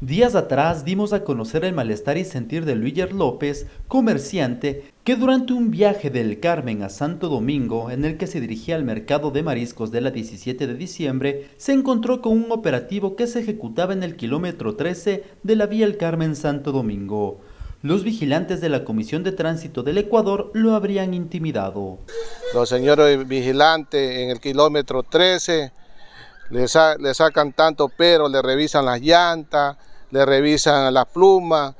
Días atrás dimos a conocer el malestar y sentir de Luiger López, comerciante, que durante un viaje del Carmen a Santo Domingo, en el que se dirigía al mercado de mariscos de la 17 de diciembre, se encontró con un operativo que se ejecutaba en el kilómetro 13 de la vía El Carmen-Santo Domingo. Los vigilantes de la Comisión de Tránsito del Ecuador lo habrían intimidado. Los señores vigilantes en el kilómetro 13 le sacan tanto pero, le revisan las llantas, le revisan las plumas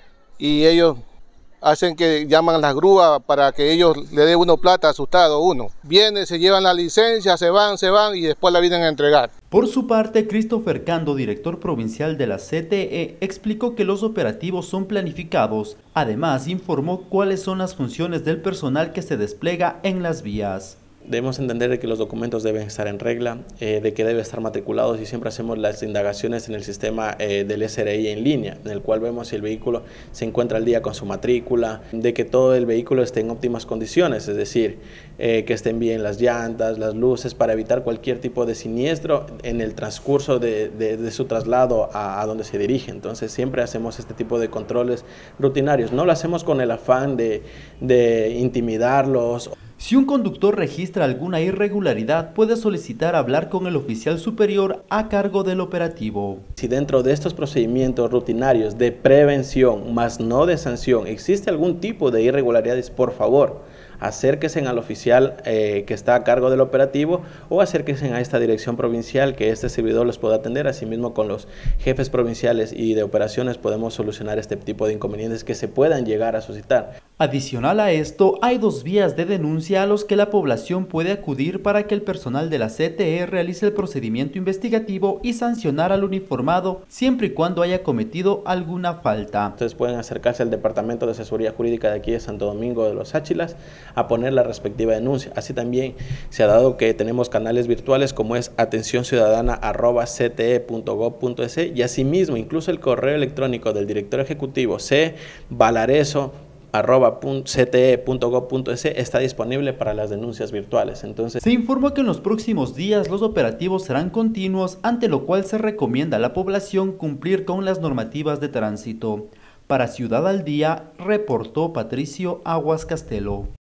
y ellos hacen que llaman a las grúas para que ellos le den uno plata asustado uno. Vienen, se llevan la licencia, se van y después la vienen a entregar. Por su parte, Christopher Cando, director provincial de la CTE, explicó que los operativos son planificados. Además, informó cuáles son las funciones del personal que se despliega en las vías. Debemos entender de que los documentos deben estar en regla, de que deben estar matriculados y siempre hacemos las indagaciones en el sistema del SRI en línea, en el cual vemos si el vehículo se encuentra al día con su matrícula, de que todo el vehículo esté en óptimas condiciones, es decir, que estén bien las llantas, las luces, para evitar cualquier tipo de siniestro en el transcurso de su traslado a donde se dirige. Entonces siempre hacemos este tipo de controles rutinarios, no lo hacemos con el afán de intimidarlos. Si un conductor registra alguna irregularidad, puede solicitar hablar con el oficial superior a cargo del operativo. Si dentro de estos procedimientos rutinarios de prevención, más no de sanción, existe algún tipo de irregularidades, por favor, acérquense al oficial que está a cargo del operativo o acérquense a esta dirección provincial que este servidor los pueda atender. Asimismo, con los jefes provinciales y de operaciones podemos solucionar este tipo de inconvenientes que se puedan llegar a suscitar. Adicional a esto, hay dos vías de denuncia a los que la población puede acudir para que el personal de la CTE realice el procedimiento investigativo y sancionar al uniformado siempre y cuando haya cometido alguna falta. Ustedes pueden acercarse al Departamento de Asesoría Jurídica de aquí de Santo Domingo de los Áchilas a poner la respectiva denuncia. Así también se ha dado que tenemos canales virtuales como es atenciociudadana@cte.gov.es y asimismo incluso el correo electrónico del director ejecutivo cvalareso@cte.gov.es está disponible para las denuncias virtuales. Entonces, se informó que en los próximos días los operativos serán continuos, ante lo cual se recomienda a la población cumplir con las normativas de tránsito. Para Ciudad al Día, reportó Patricio Aguas Castelo.